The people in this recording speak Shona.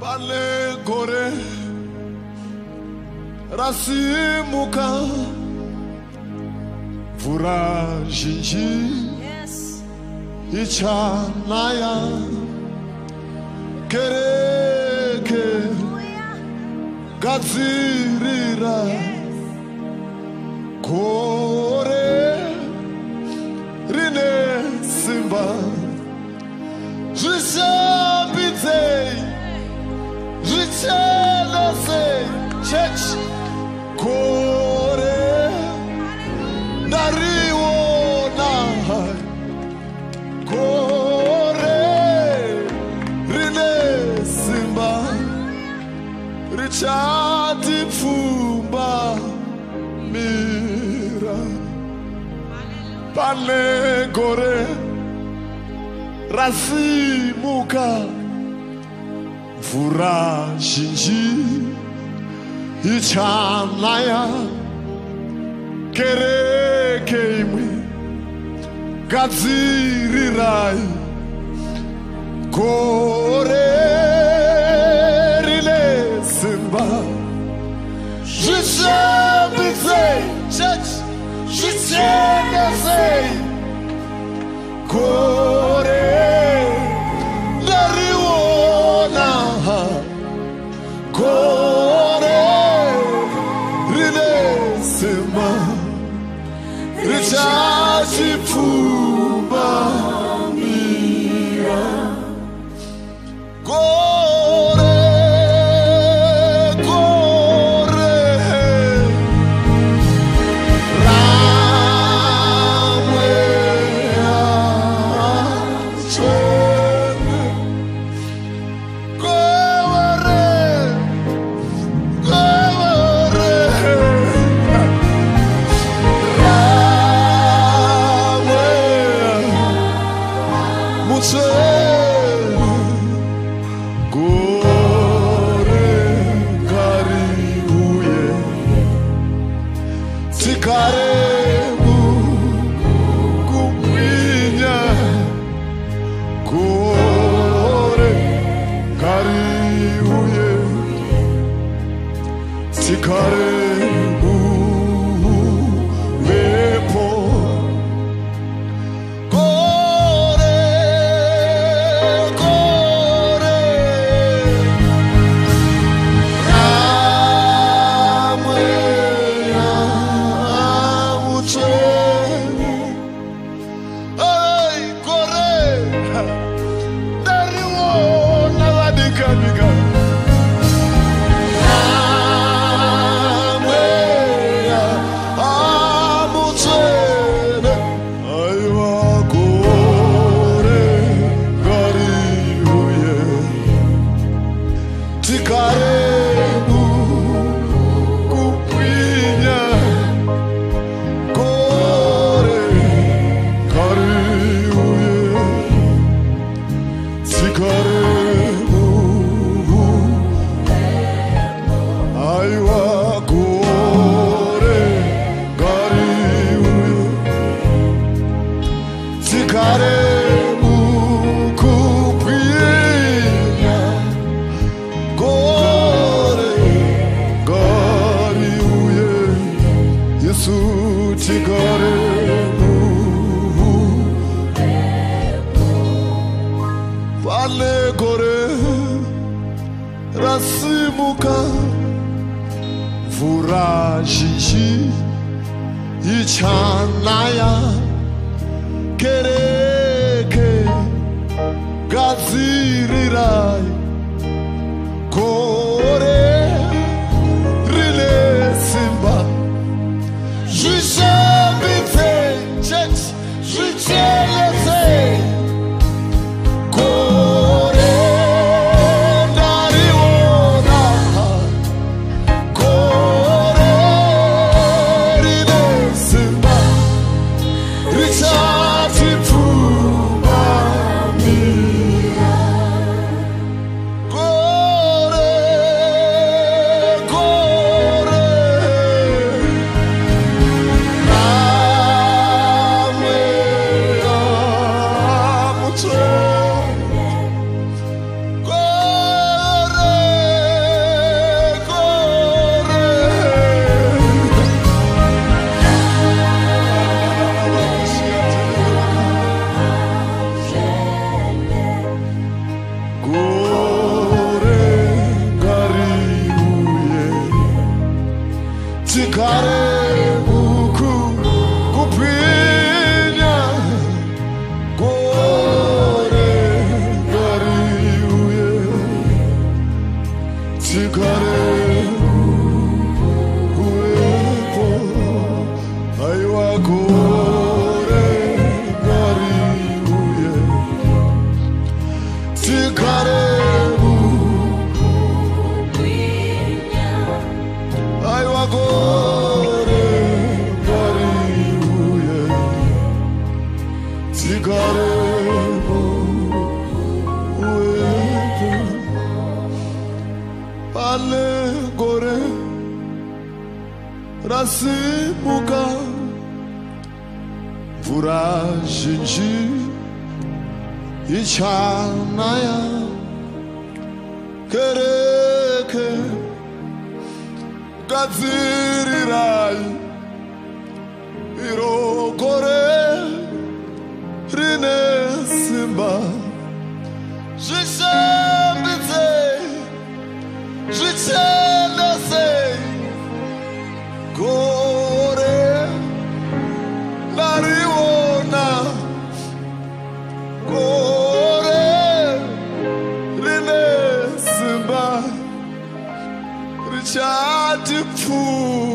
Pane gore rasimuka mvura zhinji ichanaya kereke gadzirira gore rine simba zvishambidze zvichelese church gore ndariona gore rine simba richati pfumba mira pane gore rasimuka mvura zhinji ichanaya kereke imwe gadzirirai gore rine simba zvishambidze zvichenese gore ndariona gore rine simba richachipfumba mira gore gore ramweya chene gore gore ramweya muchene gore ngariuye tikare mukubwinya gore ngariuye tikare mumhepo gore gore ramweya muchene ai gore ndariona vadikadika ramweya amuchene aiwa gore ngariuye tikare mukubwinya gore ngariuye tikare aiwa gore ngariuye tikare mukubwinya gore ngariuye yesu tikare pane gore rasimuka mvura zhinji ichanaya kereke gadzirirai gore rine simba zvishambidze zvichelese gore ndariona gore rine simba richati pfumba mira Tikarebu Aiwa gore karibuye Tikarebu ueta Pale gore Rasimuka Vurajinji Ichanaya Kereke Gazirirai Irokore Rine Simba Jishambite Jichendase Gore Nariona Gore Rine Simba Richard Fu